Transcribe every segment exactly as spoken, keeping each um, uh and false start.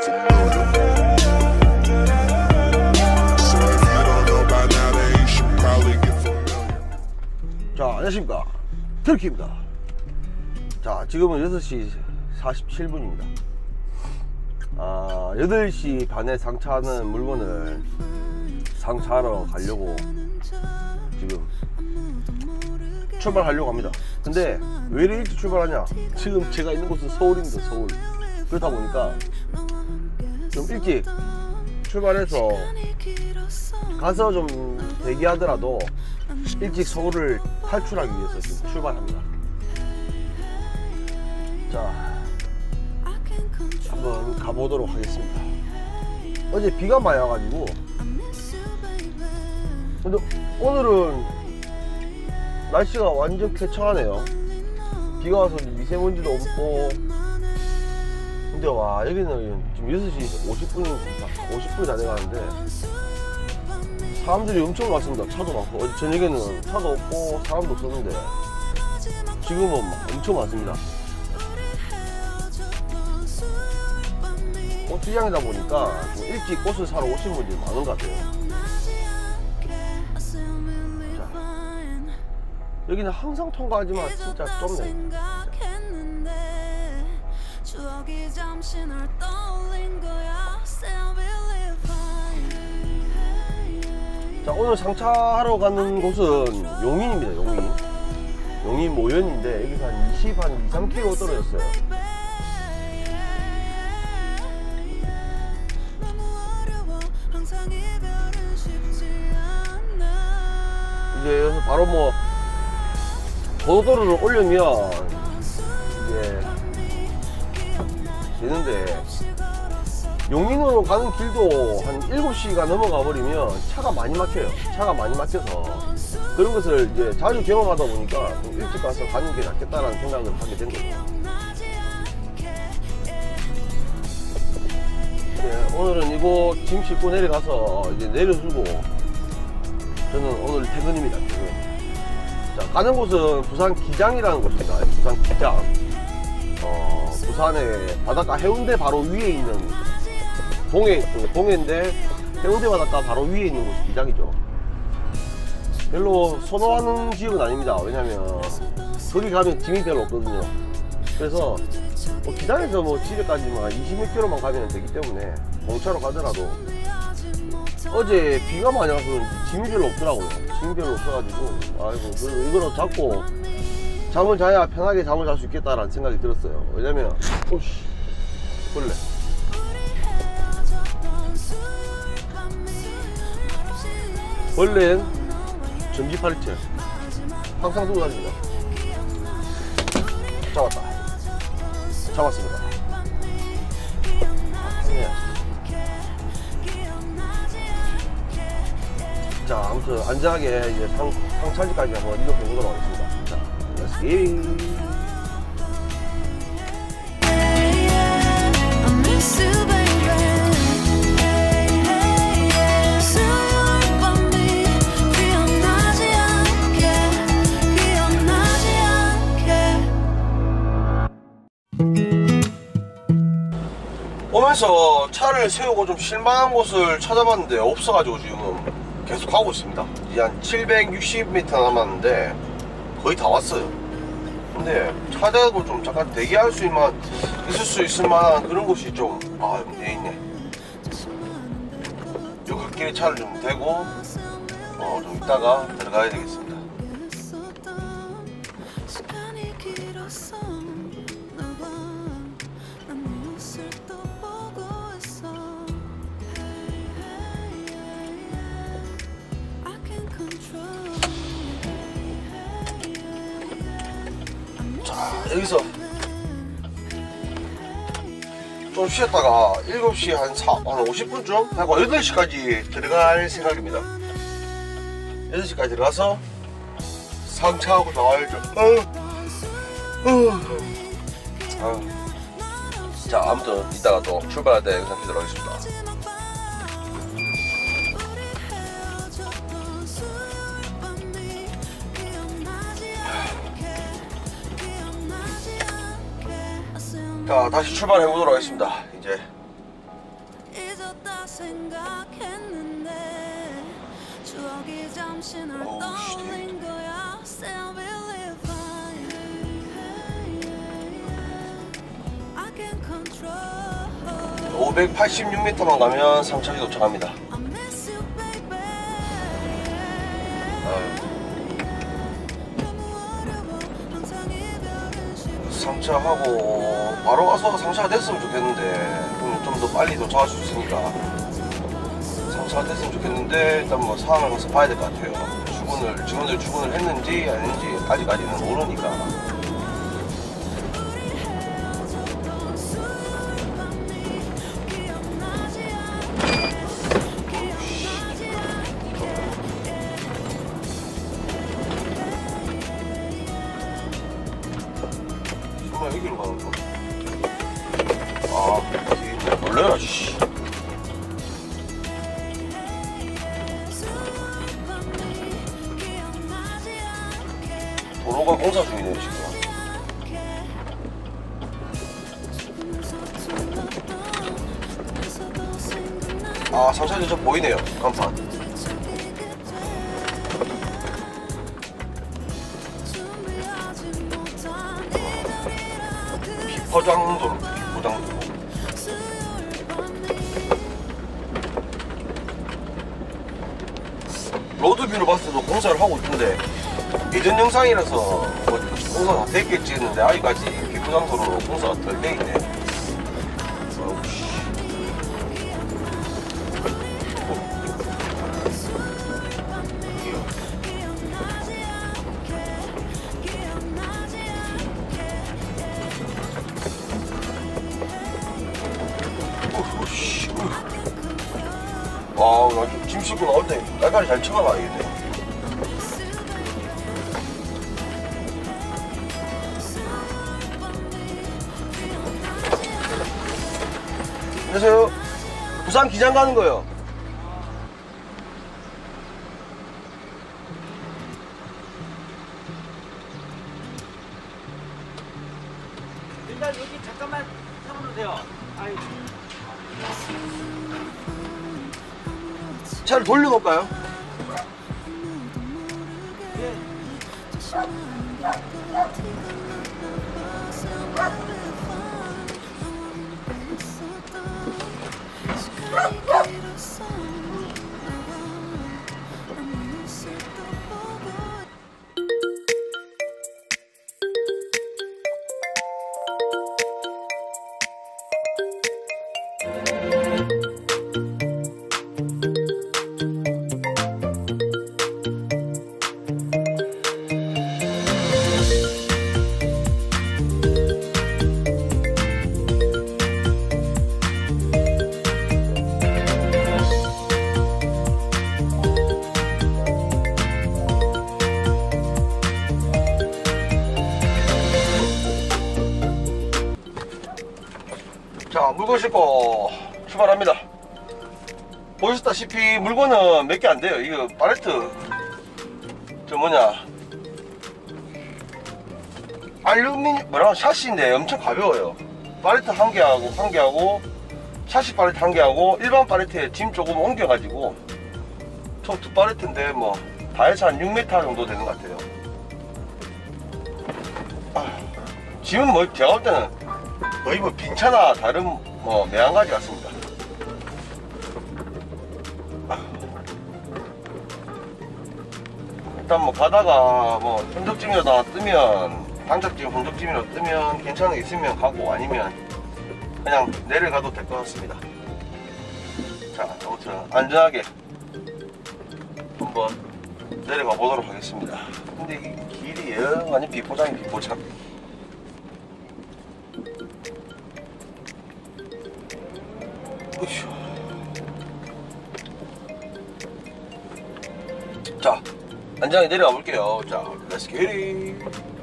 자, 안녕하십니까, 트럭키입니다. 자, 지금은 여섯 시 사십칠 분입니다 아, 여덟 시 반에 상차하는 물건을 상차하러 가려고 지금 출발하려고 합니다. 근데 왜 이렇게 일찍 출발하냐, 지금 제가 있는 곳은 서울입니다. 서울. 그렇다 보니까 좀 일찍 출발해서 가서 좀 대기하더라도 일찍 서울을 탈출하기 위해서 지금 출발합니다. 자, 한번 가보도록 하겠습니다. 어제 비가 많이 와가지고, 근데 오늘은 날씨가 완전 쾌청하네요. 비가 와서 미세먼지도 없고. 근데 와, 여기는 지금 여섯 시 오십 분이 오십 분이 다 돼가는데 사람들이 엄청 많습니다. 차도 많고. 어제 저녁에는 차도 없고 사람도 없었는데 지금은 엄청 많습니다. 꽃시장이다 보니까 좀 일찍 꽃을 사러 오신 분들이 많은 것 같아요. 자, 여기는 항상 통과하지만 진짜 좁네. 자, 오늘 상차하러 가는 곳은 용인입니다. 용인 용인 모현인데 여기서 한 이십, 한 이, 삼 킬로미터 떨어졌어요. 이제 여기서 바로 뭐 고속도로를 오려면 이제 되는데, 용인으로 가는 길도 한 일곱 시가 넘어가 버리면 차가 많이 막혀요. 차가 많이 막혀서 그런 것을 이제 자주 경험하다 보니까 좀 일찍 가서 가는 게 낫겠다라는 생각을 하게 된 거죠. 네, 오늘은 이곳 짐 싣고 내려가서 이제 내려주고 저는 오늘 퇴근입니다. 퇴근. 자, 가는 곳은 부산 기장이라는 곳입니다. 부산 기장. 어, 부산의 바닷가 해운대 바로 위에 있는 동해, 동해인데 해운대 바닷가 바로 위에 있는 곳이 기장이죠. 별로 선호하는 지역은 아닙니다. 왜냐면 거기 가면 짐이 별로 없거든요. 그래서 뭐 기장에서 뭐 집에까지만 이십몇 킬로미터만 가면 되기 때문에 공차로 가더라도, 어제 비가 많이 와서 짐이 별로 없더라고요. 짐이 별로 없어가지고, 아이고, 그래도 이거로 잡고 잠을 자야 편하게 잠을 잘 수 있겠다라는 생각이 들었어요. 왜냐면, 오씨, 벌레. 벌레는 전기파리채 항상 두고 다닙니다. 잡았다. 잡았습니다. 아, 네. 자, 아무튼 안전하게 이제 상, 상차지까지 한번 이동해 보도록 하겠습니다. 자, let's go. 오면서 차를 세우고 좀 실망한 곳을 찾아봤는데 없어가지고 지금 계속 가고 있습니다. 이제 한 칠백육십 미터 남았는데 거의 다 왔어요. 근데 찾아도 좀 잠깐 대기할 수 있만 있을 수 있을 만한 그런 곳이 좀, 아, 문제 있네. 요 갓길에 차를 좀 대고 어, 좀 이따가 들어가야 되겠습니다. 여기서 좀 쉬었다가 일곱 시 한, 한 오십 분쯤 하고 여덟 시까지 들어갈 생각입니다. 여덟 시까지 들어가서 상차하고 나와야죠. 어. 어. 어. 자, 아무튼 이따가 또 출발할 때 영상 찍도록 하겠습니다. 자, 다시 출발해 보도록 하겠습니다. 이제 잊었다 생각했는데 추억이 잠시 널 어우, 떠올린 거야. Say I will live fine. I can control. 오백팔십육 미터만 가면 상차기 도착합니다. I miss you, baby. 아유. 항상 이별은 쉽지. 상차하고 바로 가서 상차가 됐으면 좋겠는데 좀 더 빨리 도착할 수 있으니까 상차가 됐으면 좋겠는데 일단 뭐 상황을 가서 봐야 될 것 같아요. 출근을 직원들 출근을 했는지 아닌지 아직까지는 모르니까. 정말 여기로 가는 거. 아, 놀래라, 씨. 도로가 공사 중이네요, 지금. 아, 상차기 저 보이네요, 간판. 비포장도로, 비포장도로. 로드뷰로 봤을 때도 공사를 하고 있던데 예전 영상이라서 뭐 공사가 다 됐겠지 했는데 아직까지 비포장도로 공사가 덜 돼 있네. 와, 나 짐 싣고 나올 때 깔깔이 잘 쳐가봐야겠네. 안녕하세요. 부산 기장 가는 거요. 일단 여기 잠깐만 세워놓으세요. 아이. 차를 돌려볼까요? 예. 자, 물건 싣고 출발합니다. 보셨다시피 물건은 몇 개 안 돼요. 이거 팔레트 저 뭐냐 알루미늄 뭐라 샤시인데 엄청 가벼워요. 팔레트 한 개하고 한 개하고 샤시 팔레트 한 개하고 일반 팔레트에 짐 조금 옮겨가지고 총 두 팔레트인데 뭐 다 해서 한 육 미터 정도 되는 것 같아요. 아, 짐은 뭐 제가 볼 때는 거의 뭐 빈차나 다른 뭐 매한가지 같습니다. 일단 뭐 가다가 뭐 흔적짐이라도 뜨면 단짝짐 흔적짐이라도 뜨면 괜찮은 게 있으면 가고 아니면 그냥 내려가도 될 것 같습니다. 자, 아무튼 안전하게 한번 내려가 보도록 하겠습니다. 근데 이 길이 영 아니 비포장이 비포장. 으쌰. 자, 안전하게 내려가 볼게요. 자, let's get it.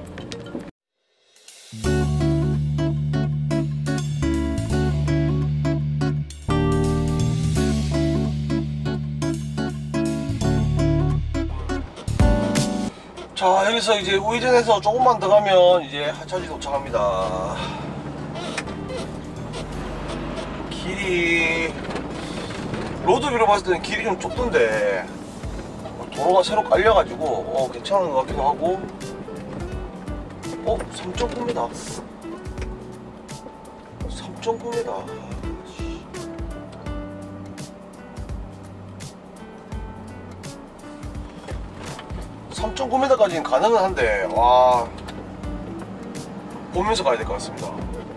자, 여기서 이제 우회전해서 조금만 더 가면 이제 하차지 도착합니다. 길이 로드뷰로 봤을 때는 길이 좀 좁던데 도로가 새로 깔려가지고 어 괜찮은 것 같기도 하고. 어? 삼 점 구 미터 삼 점 구 미터 삼 점 구 미터까지는 가능은 한데 와 보면서 가야 될 것 같습니다.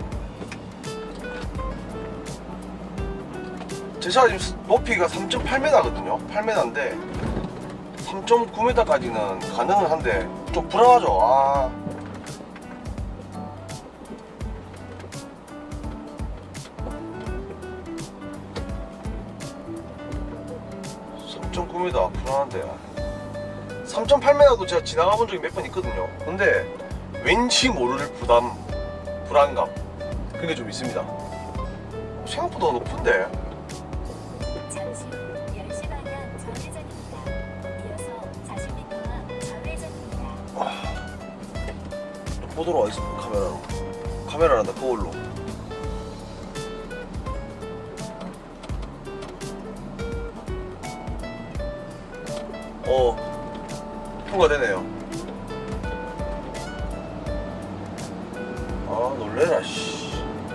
제 차가 지금 높이가 삼 점 팔 미터거든요 팔 미터인데 삼 점 구 미터까지는 가능은 한데 좀 불안하죠. 아. 삼 점 구 미터 불안한데 삼 점 팔 미터도 제가 지나가 본 적이 몇 번 있거든요. 근데 왠지 모를 부담, 불안감 그게 좀 있습니다. 생각보다 높은데. 잠시 후 열 시 방향 좌회전입니다. 이어서 사십 미터 앞 좌회전입니다. 보도록 하겠습니다. 카메라로. 카메라란다 거울로. 어 통과되네요. 아 놀래라 씨.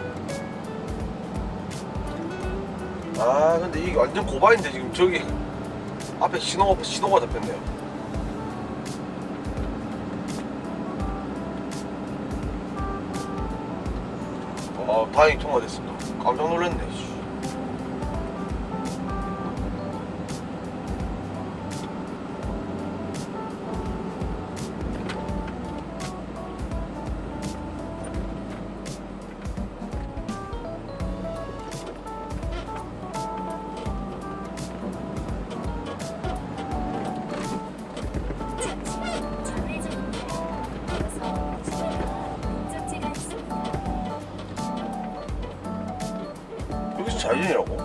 아 근데 이게 완전 고바인데 지금 저기 앞에 신호가 신호가 잡혔네요. 아 다행히 통과됐습니다. 깜짝 놀랐네 씨. 잠시 후 좌회전입니다. 이어서 십 미터 앞 목적지가 있습니다. 여기서 좌회전이라고?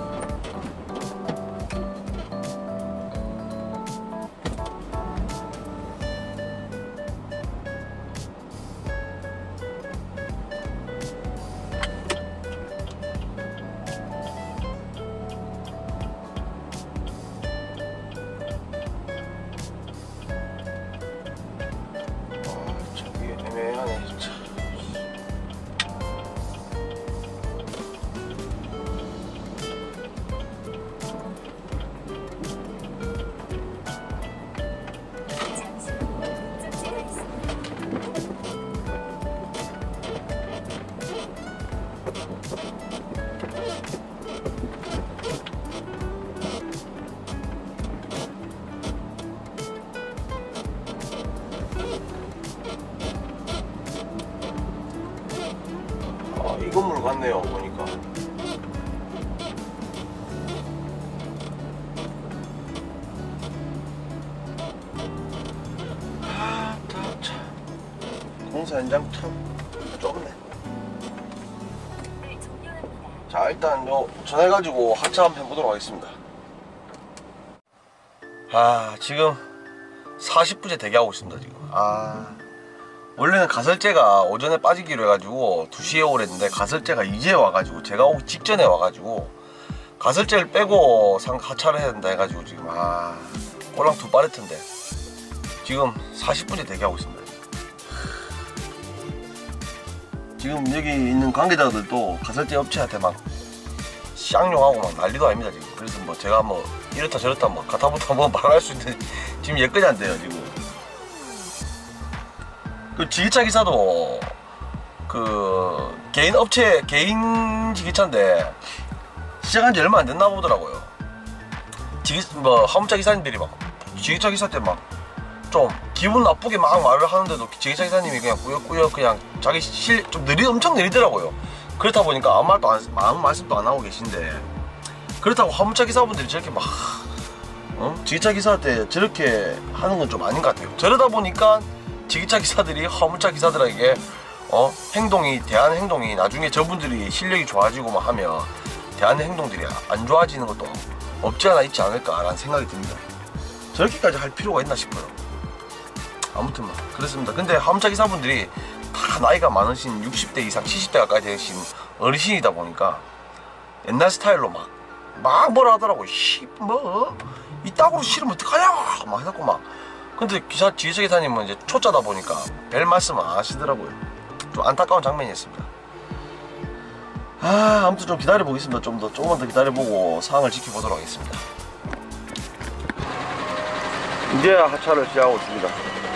아 저기 애매하네 진짜. 잠시 후 목적지가 있습니다. 아, 이 건물 같네요 보니까. 아, 참. 공사 현장 참 좁네. 을 종료합니다. 자 일단 요 전화해가지고 하차 한번 해보도록 하겠습니다. 아 지금 사십 분째 대기하고 있습니다 지금. 아 원래는 가설제가 오전에 빠지기로 해가지고 두 시에 오랬는데 가설제가 이제 와가지고 제가 오기 직전에 와가지고 가설제를 빼고 상 하차를 해야 된다 해가지고 지금 아 꼴랑 두 빠레트인데 지금 사십 분째 대기하고 있습니다. 지금 여기 있는 관계자들도 가설제 업체한테 막 쌍욕하고 막 난리도 아닙니다 지금. 그래서 뭐 제가 뭐 이렇다 저렇다 뭐 가타부터 뭐 말할 수 있는 지금 여건이 안 돼요 지금. 그 지게차 기사도 그 개인 업체 개인 지게차인데 시작한 지 얼마 안 됐나 보더라고요. 지게 뭐 화물차 기사님들이 막 지게차 기사 때 막 좀 기분 나쁘게 막 말을 하는데도 지게차 기사님이 그냥 꾸역꾸역 그냥 자기 실 좀 느리 엄청 느리더라고요. 그렇다 보니까 아무 말도 안 아무 말씀도 안 하고 계신데 그렇다고 화물차 기사분들이 저렇게 막 어? 지게차 기사 때 저렇게 하는 건 좀 아닌 것 같아요. 저러다 보니까 지게차 기사들이 화물차 기사들에게 어? 행동이 대한 행동이 나중에 저분들이 실력이 좋아지고 막 하면 대한 행동들이 안 좋아지는 것도 없지 않아 있지 않을까라는 생각이 듭니다. 저렇게까지 할 필요가 있나 싶어요. 아무튼 뭐 그렇습니다. 근데 화물차 기사분들이 다 나이가 많으신 육십 대 이상 칠십 대 가까이 되신 어르신이다 보니까 옛날 스타일로 막 막 뭐라 하더라고. 씨뭐 이따구로 싫으면 어떡하냐 막 해갖고 막. 근데 기사 뒤에서 기사님은 이제 초짜다 보니까 별 말씀 안 하시더라고요. 좀 안타까운 장면이었습니다. 아 아무튼 좀 기다려 보겠습니다. 좀 더 조금만 더 기다려 보고 상황을 지켜보도록 하겠습니다. 이제 하차를 시작하고 있습니다.